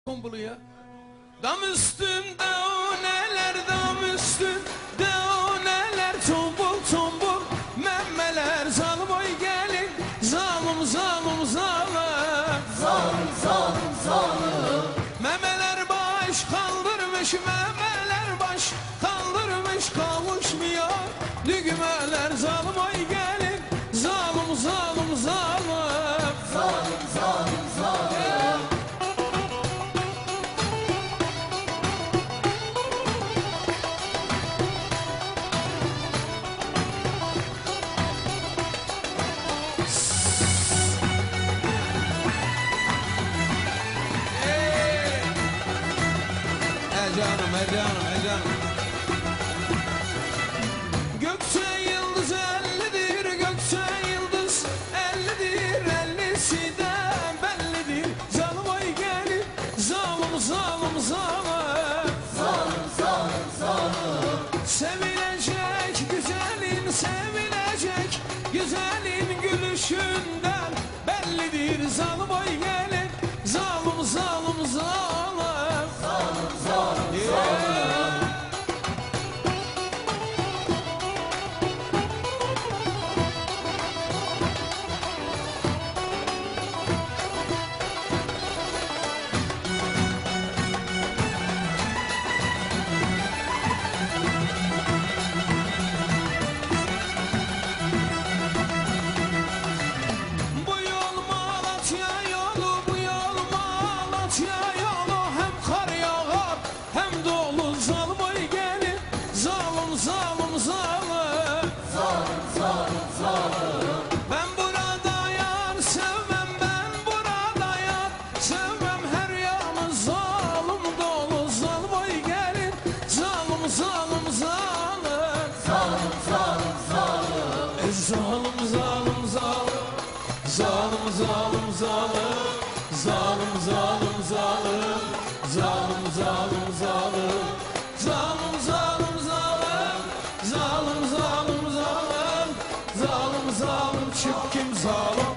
Kumbuluya. Dam üstünde o neler, dam üstünde o neler, tombul tombul memmeler, zalim oy gelin, zalim zalim zalim, zalim zalim zalim. Memeler baş kaldırmış, memeler baş kaldırmış, kavuşmuyor düğmeler, zalim oy gelin, zalim zalim zalim, zalim zalim zalim. Canım. Gökte yıldız ellidir, gökte yıldız ellidir, ellisi de bellidir. Zalim oy gelin, zalim zalim zalim, zalim zalim zalim. Sevilecek güzelin, sevilecek güzelin gülüşünden bellidir. Zalim oy gelin, zalim zalim zalim, zalim zalim zalim. Zalim zalim, zalim zalim zalim. ben burada yar sevmem, ben burada yar sevmem, her yanı zalim dolu, zalim oy gelin, zalim zalim zalim, zalim zalim zalim. Zalim zalim zalim, zalim zalim zalim, zalim zalim zalim, zalim zalim zalim, zalim zalim zalim, zalim zalim zalim, zalim zalim çirkin zalim.